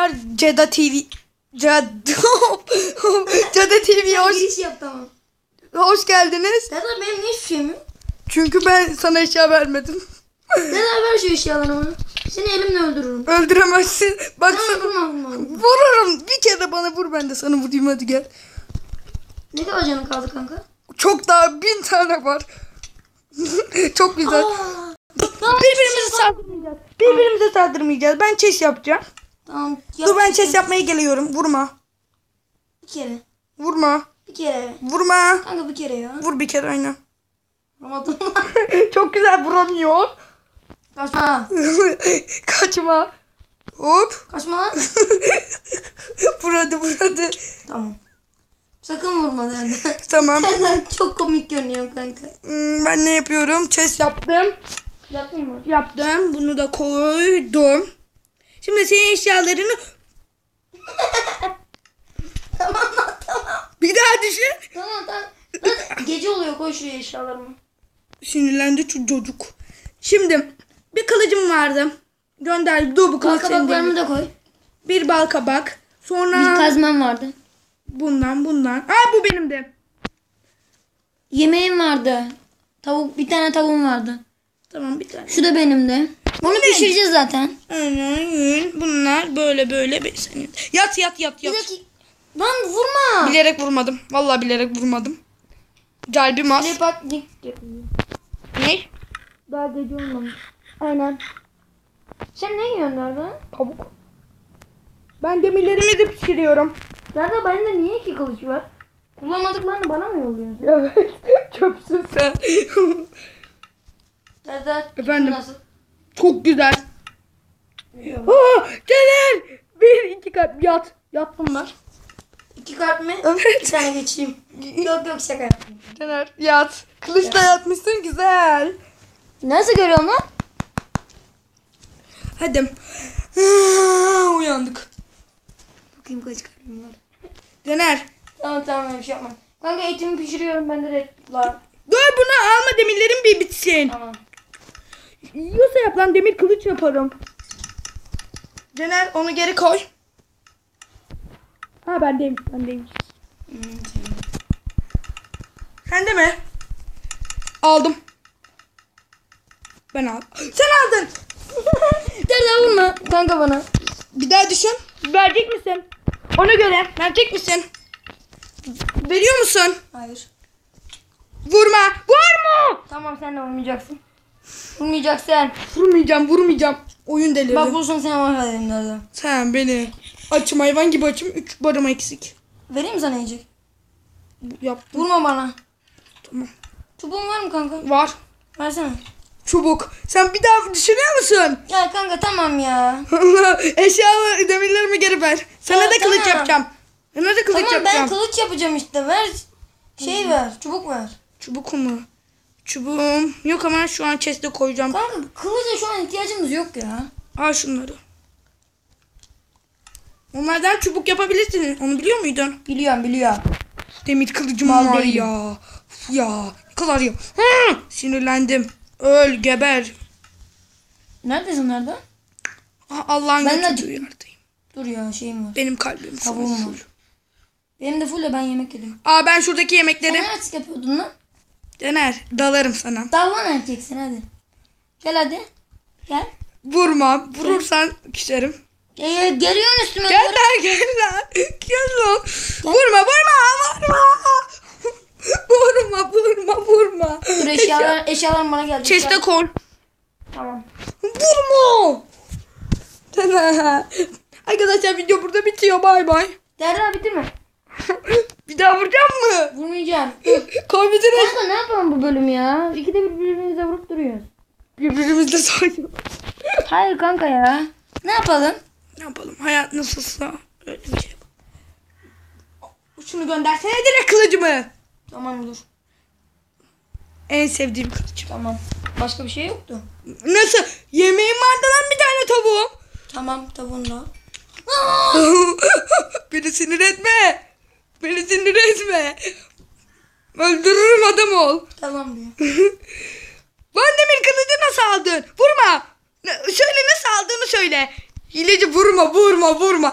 Merhabalar Ceda TV. Ceda TV'ye Giriş yap tamam. hoş geldiniz. Dede benim ne hiçbir şeyim yok. Çünkü ben sana eşya vermedim. Dede ver şu eşyalarımı. Seni elimle öldürürüm. Öldüremezsin. Bak sana Vurma. vururum. Bir kere bana vur, ben de sana vurayım, hadi gel. Ne kadar canın kaldı kanka? Çok daha 1000 tane var. Çok güzel. Birbirimize saldırmayacağız. Birbirimize saldırmayacağız. Ben chess yapacağım. Tamam. Dur, ben chess yapmaya geliyorum. Vurma. Bir kere. Vurma. Bir kere. Vurma. Kanka bir kere ya. Vur bir kere, aynen. Vuramadım. Çok güzel vuramıyor. Kaçma. Kaçma. Hop. Kaçma lan. Vuradı. Tamam. Sakın vurma dede. Tamam. Sen çok komik görünüyor kanka. Ben ne yapıyorum? Chess yaptım. Yapayım mı? Yaptım. Bunu da koydum. Şimdi senin eşyalarını... Tamam. Bir daha düşün. Tamam. Lan gece oluyor, koy şu eşyalarımı. Sinirlendi çocuk. Şimdi bir kılıcım vardı. Gönder. Dur, bu kılıç senin Kabaklarımı değil. da koy. Bir bal kabak. Sonra Bir kazmam vardı. bundan. Aa, bu benim de. Yemeğim vardı. Bir tane tavuğum vardı. Tamam, bir tane. Şu da benim de. Bunu pişireceğiz zaten. Aynen. Bunlar böyle bir senin. Yat. Bir dakika. Lan vurma. Bilerek vurmadım. Vallahi bilerek vurmadım. Calbim az. Ne bak ne yapıyor? Ne? Daha gece olmamış. Aynen. Sen ne yiyorsun orada? Tavuk. Ben demirlerimi de pişiriyorum. Nerede bende niye iki kılıç var? Kullanmadıklarını bana mı yolluyorsun? Evet. Çöpsün sen. Nerede? Efendim? Nasıl? Çok güzel. Aa, Caner. 1-2 kalp yat. Yat bunlar. 2 kart mı? Evet. Bir tane geçeyim. Yok şaka yaptım. Caner yat. Kılıçla yatmışsın, güzel. Nasıl görüyorsun lan? Hadi. Uyandık. Bakayım kaç kalbim var. Caner. Tamam bir şey yapma. Kanka etimi pişiriyorum ben de reklar. Dur, bunu alma, demirlerim bir bitsin. Tamam. Yiyorsa yap lan, demir kılıç yaparım. Caner, onu geri koy. Ha, bendeyim. Sen de mi? Aldım. Ben aldım. Sen aldın. Nerede vurma kanka bana. Bir daha düşün. Verecek misin? Ona göre. Verecek misin? Veriyor musun? Hayır. Vurma. Vurma. Tamam sen de vurmayacaksın. Vurmayacaksın. Vurmayacağım. Oyun delirdi. Bak vursan sen mahvederim nerede. Sen beni. Açım, hayvan gibi açım. 3 barıma eksik. Vereyim mi sana yiyecek? Yaptım. Vurma bana. Tamam. Çubuğun var mı kanka? Var. Versene. Çubuk. Sen bir daha düşünüyor musun? Ya kanka tamam ya. Eşyalı demirlerimi geri ver. Sana Ya, da kılıç tamam. yapacağım. Sana da kılıç Tamam yapacağım. ben kılıç yapacağım işte. Ver. Ver. Çubuk ver. Çubuk mu? Çubuğum yok ama şu an chest'e koyacağım. Kanka kılıca şu an ihtiyacımız yok ya. Al şunları. Onlardan çubuk yapabilirsin. Onu biliyor muydun? Biliyorum. Demir kılıcım Mal var değilim. ya. Uf ya. Ne kadar ya. Hı! Sinirlendim. Öl, geber. Neredesin nerede? Allah'ın Ben de- götürdüğü yerdeyim. Dur ya şeyim var. Benim kalbim Tavuğum full. var. Benim de full de ben yemek yedim. Aa, ben şuradaki Sen yemekleri... ne artık yapıyordun lan? Caner, dalarım sana. Davran erkeksin hadi. Gel hadi. Gel. Vurma. Vurursan küserim. Geliyorsun üstüme. Gel lan. Gel lan. Vurma. Vurma. Dur eşyalarım bana geldi. Chest'e koy. Tamam. Vurma. Caner. Arkadaşlar, video burada bitiyor. Bay bay. Derra bitirme. Bir daha vuracağım mı? Vurmayacağım. Dur. Koy bitirme. Kanka ne yapalım bu bölüm ya? İkide bir birbirimize vurup duruyoruz. Birbirimizle sayıyor. Hayır kanka ya. Ne yapalım? Ne yapalım? Hayat nasılsa öyle bir şey. Şunu göndersene direkt kılıcımı. Tamam dur. En sevdiğim kılıcım. Tamam. Başka bir şey yoktu. Nasıl? Yemeğim vardı lan, bir tane tavuğum. Tamam tavuğunda. Beni sinir etme. Öldürürüm, adam ol. Tamam diyor. Van Demir kılıcı nasıl aldın? Vurma. Söyle, nasıl aldığını söyle. Hileci vurma. Vurma.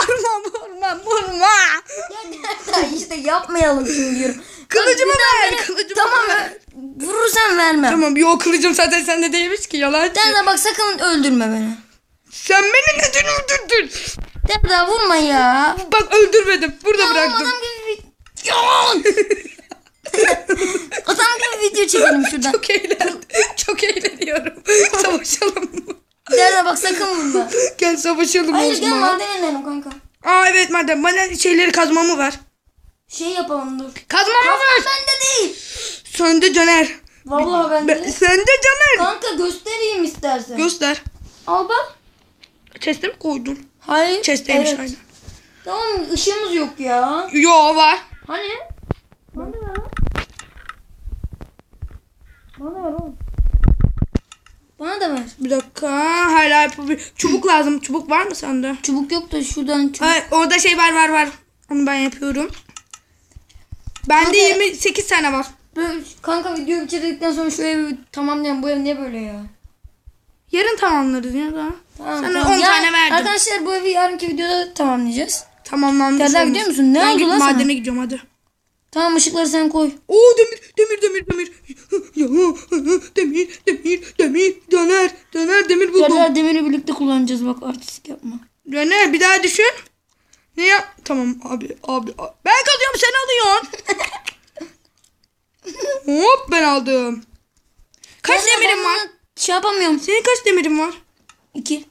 Ya işte yapmayalım şimdi diyorum. Kılıcımı Bak, bir daha ver. beni- Kılıcımı Tamam ver. vurursan vermem. Tamam yok kılıcım zaten sende değilmiş ki yalan. Derda bak sakın öldürme beni. Sen beni neden öldürdün? Derda vurma ya. Bak öldürmedim. Burada Tamam, bıraktım. adam gibi adam gibi video çekelim şuradan. Çok eğlendim. Çok eğleniyorum. Savaşalım. Derda bak sakın vurma. Gel savaşalım Hayır gel Osman. maden inelim kanka. Aa evet madem bana şeyleri kazmamı ver. Şey yapalım dur. Kazmamı ver. Kazma bende değil. Sende Caner. Vallahi bende. Sende Caner. Kanka göstereyim istersen. Göster. Al bak. Chest'e mi koydun? Hayır. Chest'teymiş evet. aynen. Tamam ışığımız yok ya. Yo var. Hani? Bana ver lan. Bana ver oğlum. Bana da ver. Bir dakika hala yapabilir. Çubuk lazım. Çubuk var mı sende? Çubuk yok da şuradan çubuk. Ay, orada şey var. Onu ben yapıyorum. Bende Kanka- 28 tane var. Böyle, kanka video bitirdikten sonra şu evi tamamlayalım. Bu ev niye böyle ya? Yarın tamamlarız ya da. Tamam, Sana tamam. 10 tane verdim. Arkadaşlar bu evi yarınki videoda tamamlayacağız. Tamamlanmış. Derler olmuş. gidiyor musun? Ne ben oldu gidip lan sana? madene gidiyorum hadi. Tamam ışıkları sen koy. Oo demir. Ya, demir. Döner demir buldum. Derler demiri birlikte kullanacağız bak artistik yapma. Döner bir daha düşün. Ne yap? Tamam abi. Ben kazıyorum sen alıyorsun. Hop ben aldım. Kaç Derler, demirim ben var? bunu Şey yapamıyorum. Senin kaç demirin var? 2.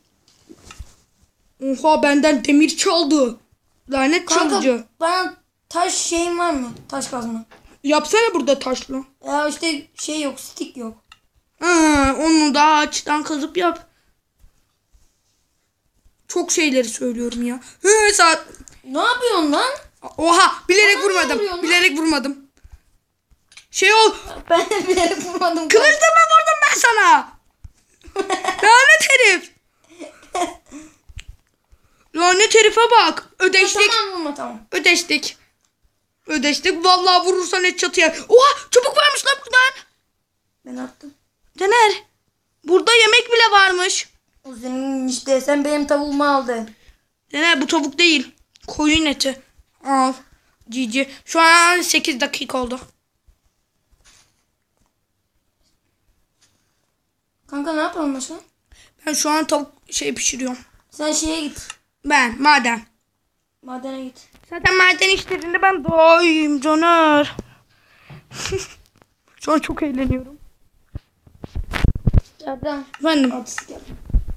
Oha benden demir çaldı. Lanet çalıcı. Kanka bana taş şeyin var mı? Taş kazma. Yapsana burada taşla. Ya işte şey yok, stick yok. Onu da ağaçtan kazıp yap. Çok şeyleri söylüyorum ya. Saat. Ne yapıyorsun lan? Oha bilerek Bana niye vurmadım. vuruyorsun lan? Bilerek vurmadım. Şey ol. Ben de bilerek vurmadım. Kılıçla mı vurdum ben sana? Lanet herif. Lanet herife bak. Ödeştik. Tamam vurma tamam. Ödeştik. Vallahi vurursan et çatıya. Oha çubuk varmış lan buradan. Ben attım. Caner. Burada yemek bile varmış. O senin işte sen benim tavuğumu aldın. Caner bu tavuk değil. Koyun eti. Al. Cici. Şu an 8 dakika oldu. Kanka ne yapalım başka? Ben şu an tavuk pişiriyorum. Sen şeye git. Ben maden. Madene git. Zaten maden işlerinde ben doyum Caner. Şu an çok eğleniyorum. Erdem. Efendim. Artistik yapma.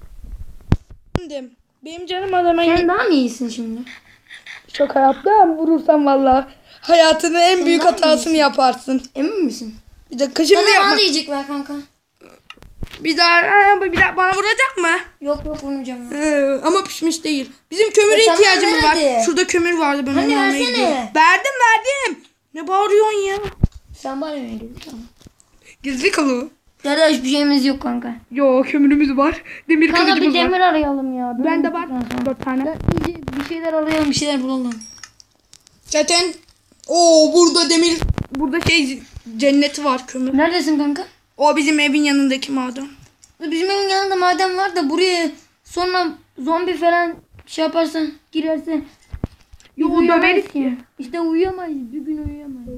Benim canım adama Sen daha mı iyisin şimdi? çok hayatta vurursam valla hayatının en büyük daha mı hatasını yaparsın. Emin misin? Bir dakika şimdi Bana yapma. bana da yiyecek ver kanka. Bir daha bana vuracak mı? Yok vurmayacağım. Ama pişmiş değil. Bizim kömüre tamam, ihtiyacımız var. nerede? Şurada kömür vardı ben Hani onu almaya versene. gidiyorum. Verdim. Ne bağırıyorsun ya? Sen bana mı yedin? Tamam. Gizli kalı. Dede hiçbir şeyimiz yok kanka. Yo kömürümüz var. Demir Kanka bir kılıcımız demir var. arayalım ya. Bende var 4 tane. Bir şeyler arayalım bir şeyler bulalım. Zaten burada cenneti var kömür. Neredesin kanka? O bizim evin yanındaki maden. Bizim evin yanında maden var da buraya sonra zombi falan şey yaparsan girerse Yo, biz uyuyamayız döveriz ki. İşte uyuyamayız. Bir gün uyuyamayız.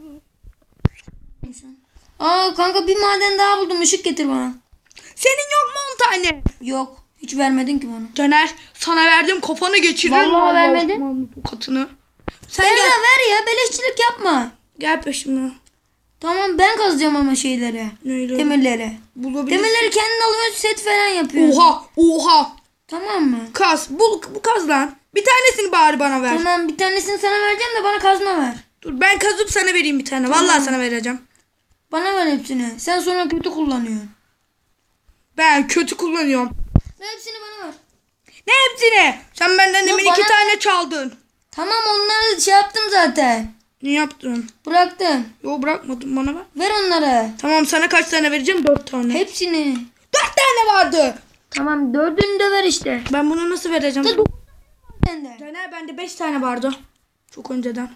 Aa kanka bir maden daha buldum. Işık getir bana. Senin yok mu 10 tane? Yok. Hiç vermedin ki bana. Caner sana verdim kafanı geçiririm. Vallahi vermedin. Osmanlı tokatını. Sen Sen gel. ver ya beleşçilik yapma. Gel peşime. Tamam ben kazacağım ama şeyleri. Neyle? Demirleri. Bulabilirsin. Demirleri kendin alıyorsun set falan yapıyorsun. Oha. Tamam mı? Kaz. Bu kaz lan. Bir tanesini bari bana ver. Tamam bir tanesini sana vereceğim de bana kazma ver. Dur ben kazıp sana vereyim bir tane. Vallahi sana vereceğim. Bana ver hepsini. Sen sonra kötü kullanıyorsun. Ben kötü kullanıyorum. Sen hepsini bana ver. Ne hepsini? Sen benden demin bana 2 tane çaldın. Tamam onları şey yaptım zaten. Ne yaptın? Bıraktım. Yo bırakmadım bana ver. Ver onları. Tamam sana kaç tane vereceğim? 4 tane. Hepsini. 4 tane vardı. Tamam dördünü de ver işte. Ben bunu nasıl vereceğim? Sen de. Caner bende 5 tane vardı. Çok önceden.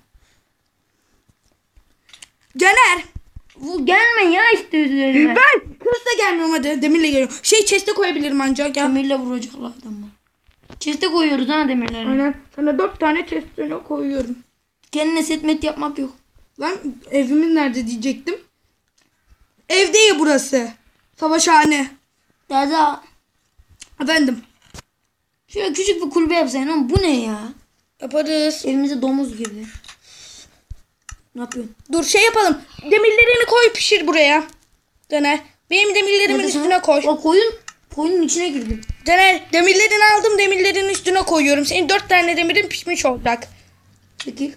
Caner. Bu gelme ya işte üzerime. Ben kılıçla gelmiyorum hadi. Demirle geliyorum. Chest'e koyabilirim ancak ya. Demirle vuracaklar adamı. Chest'e koyuyoruz ha demirleri. Aynen. Sana 4 tane chest'ine koyuyorum. Kendine setmet yapmak yok. Lan evimiz nerede diyecektim. Ev değil burası. Savaşhane. Daha Efendim. şöyle küçük bir kulübe yapsaydın ama bu ne ya? Yaparız. Evimize domuz gibi. Ne yapıyorsun? Dur şey yapalım. Demirlerini koy pişir buraya. Caner. Benim demirlerimin Neredesin? üstüne koy. O koyunun içine girdim. Caner demirlerini aldım, demirlerin üstüne koyuyorum. Senin 4 tane demirin pişmiş olacak. Çekil.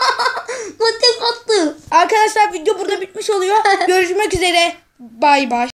Tek attı. Arkadaşlar video burada bitmiş oluyor. Görüşmek üzere. Bay bay.